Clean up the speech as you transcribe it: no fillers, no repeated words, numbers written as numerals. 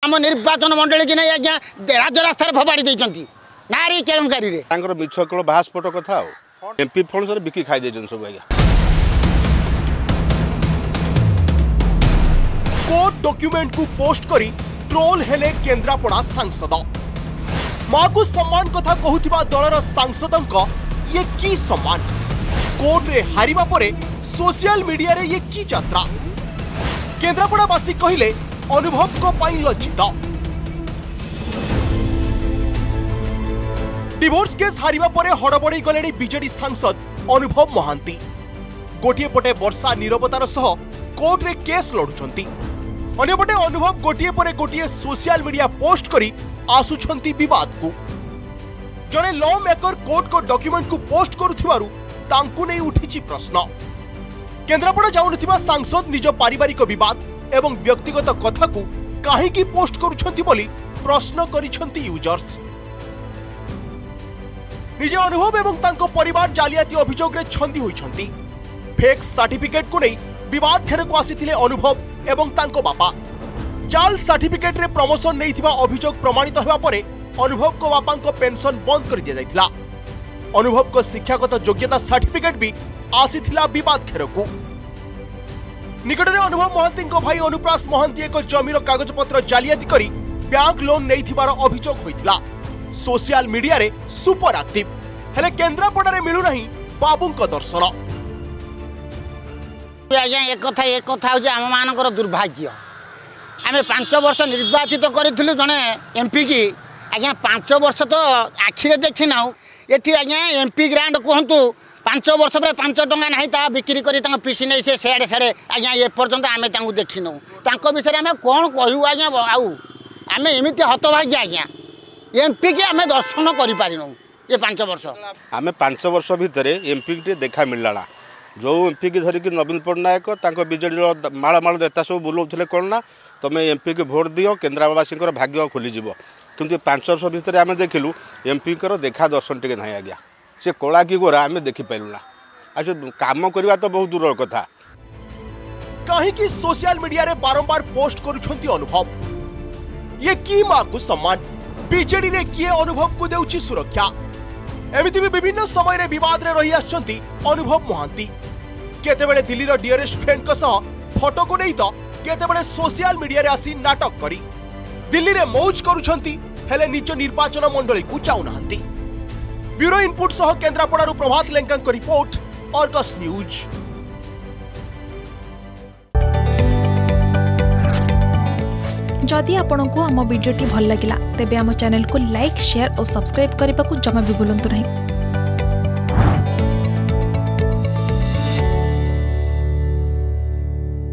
आम निर्वाचन मंडली की नहीं आज्ञा राज्य रास्तार फोपाड़ी देती नारी केलेंकारी मिछ केवल बाहास्फोट कथा एमपी फंड से बिकी खाई सब आज्ञा कोर्ट डॉक्यूमेंट को पोस्ट करी ट्रोल हेले केन्द्रापड़ा सांसद माँ को सम्मान कथा कहूथिबा दलर सांसदंक ये की सम्मान कोर्ट रे हारिबा परे सोशल मीडिया रे ये की यात्रा केन्द्रापड़ावासी कहले अनुभव को पाई लज्जित डिवोर्स केस हारिबा परे हड़बड़ी गलेनी बीजेडी सांसद अनुभव महांती गोटिए पटे वर्षा नीरवतार सह कोर्ट रे केस लड़ुछंती अन्यपटे अनुभव गोटिए परे गोटिए सोशल मीडिया पोस्ट करी आसुछंती विवाद को जने लॉ मेकर कोर्ट को डॉक्यूमेंट को पोस्ट करुथिबारु तांकु नै उठिछि प्रश्न केन्द्रापड़ा जाउनथिबा सांसद निज पारिवारिक विवाद एवं व्यक्तिगत कथा को काहे की पोस्ट करुछंती बोली प्रश्न करिछंती यूजर्स निजे अनुभव एवं तांको परिवार जालियाती अभियोग रे छंदी होइछंती फेक सर्टिफिकेट को नै विवाद घेर को आसीथिले अनुभव एवं तांको बापा जाल सर्टिफिकेट रे प्रमोशन नैथिबा अभियोग प्रमाणित हेबा परे अनुभव को बापा को पेंशन बंद कर दिया जाइथिला अनुभव को शिक्षागत योग्यता सर्टिफिकेट भी आसीथिला विवाद घेर को निकट में अनुभव महांती भाई अनुप्रास महांती एक जमीर कागज पत्र जालियाती करी बैंक लोन नैथिबार अभियोग होइथिला सोशल मीडिया रे सुपर एक्टिव हेले केन्द्रापड़ा रे मिलु नहीं बाबू को दर्शन आज्ञा एक कथा हूँ आम मान दुर्भाग्य आम 5 वर्ष निर्वाचित करूँ जड़े एमपी की आज्ञा 5 वर्ष तो आखिरे देखी ना ये आज्ञा एमपी ग्रांट कहतु 5 वर्ष पर 5 टंका ना ता बिक्री कर पिसी नहीं से सेड़े सेड़े आज्ञा ए पर्यंत आम देखी नौ विषय आम कौन कहू आज्ञा आम एमती हतभाग्य आज्ञा एमपी की आम दर्शन कर ये 5 वर्ष आम 5 वर्ष भितर एमपी टे देखा मिलला जो एमपी की धरिकी नवीन पट्टनायक बीजेडी माल नेता सब बुलाऊे कौन ना तुम एमपी की भोट दियो केन्द्रावासी भाग्य खोलीज कि 5 वर्ष भितर आम देखिलु एमपी देखा दर्शन टे ना आज्ञा से कला कि गोरा आम देखिपारू ना आज कम करवा तो बहुत दूर कथा कहीं सोशल मीडिया रे बारंबार पोस्ट करुछंती अनुभव ये की माँ को सम्मान बीजेडी रे किए अनुभव को देउछि सुरक्षा एमिति भी विभिन्न समय रे विवाद रे रही आछंती अनुभव महांती केतेबेले दिल्ली रो डियरेस्ट फ्रेंड को सह फोटो को नहीं तो केतेबेले सोशल मीडिया रे आसी नाटक करी दिल्ली रे मौज करुछंती हेले निज निर्वाचन मंडली को चाउनांती ब्यूरो इनपुट सह केन्द्रापड़ारू Prabhat Lenka report Argus news. जदि आपंक आम भिडी भल लगा तेब आम चैनल को लाइक शेयर और सब्सक्राइब करने को जमा भी भूलु नहीं।